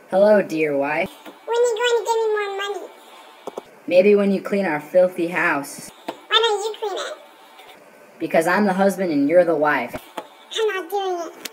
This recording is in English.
Hello, dear wife. When are you going to give me more money? Maybe when you clean our filthy house. Why don't you clean it? Because I'm the husband and you're the wife. I'm not doing it.